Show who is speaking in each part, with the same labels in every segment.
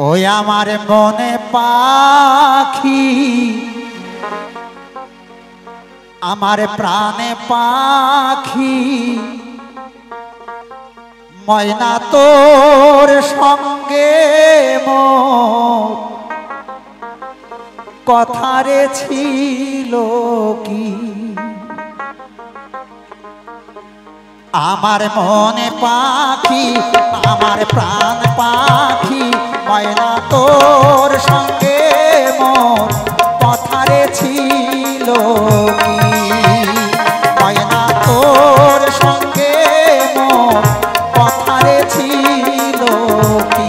Speaker 1: ওই আমার মনে পাখি আমার প্রাণে পাখি ময়না তোর সঙ্গে মোর কথা রে ছিল কি আমার মনে পাখি আমার প্রাণ পাখি ময়না তোর সঙ্গে মোর কথা রে ছিল কি ময়না তোর সঙ্গে মোর কথা রে ছিল কি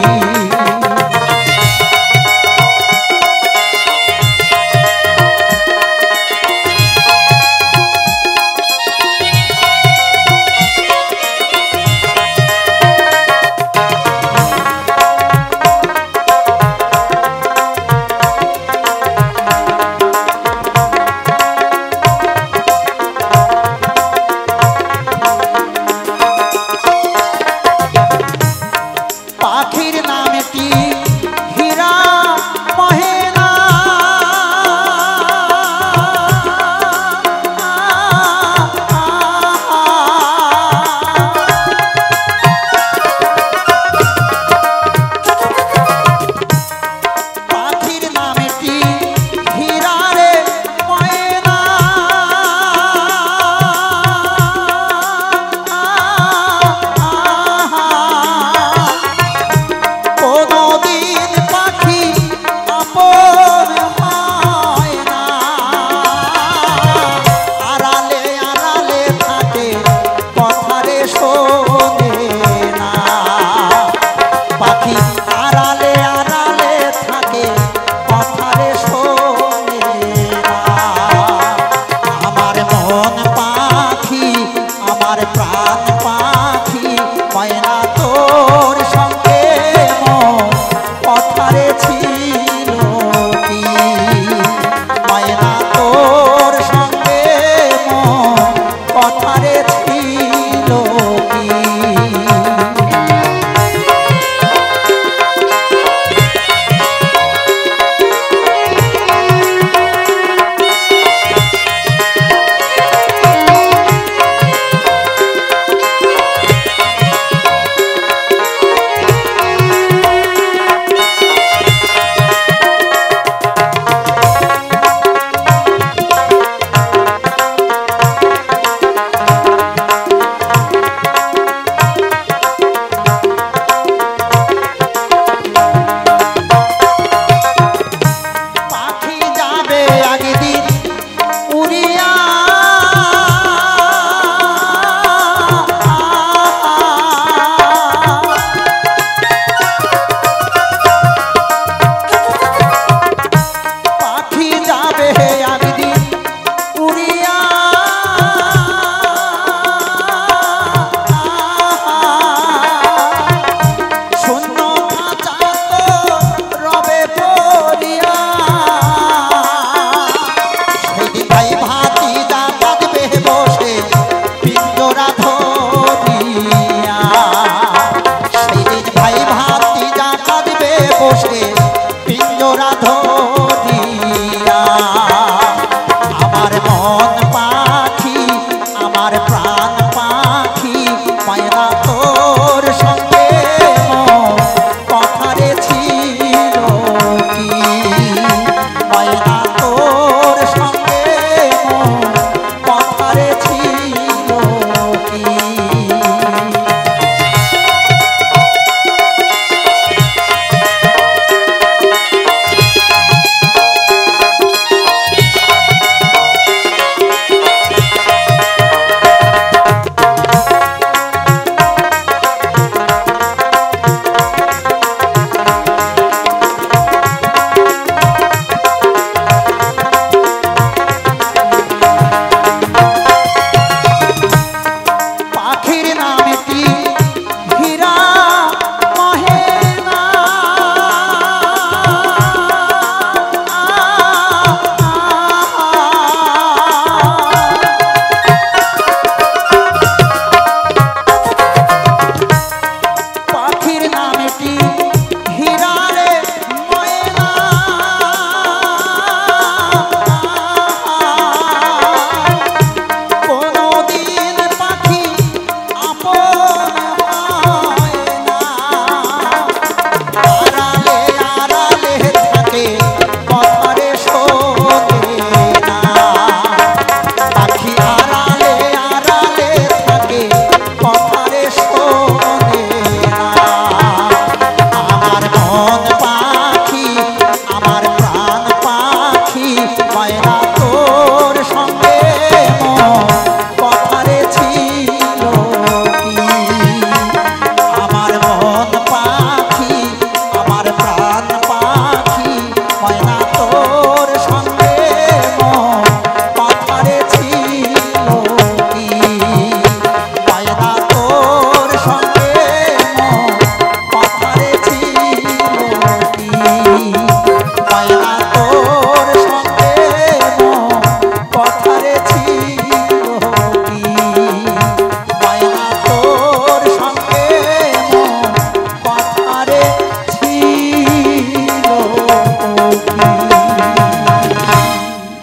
Speaker 1: পাখির নামটি হীরা মহেনা পাখির নামটি হীরা রে ময়না কোনদিন পাখি আপন হয় না আড়ালে আড়ালে থাকে কথা রে শোনে না পাখি আড়ালে আড়ালে থাকে কথা রে শোনে না আমার মন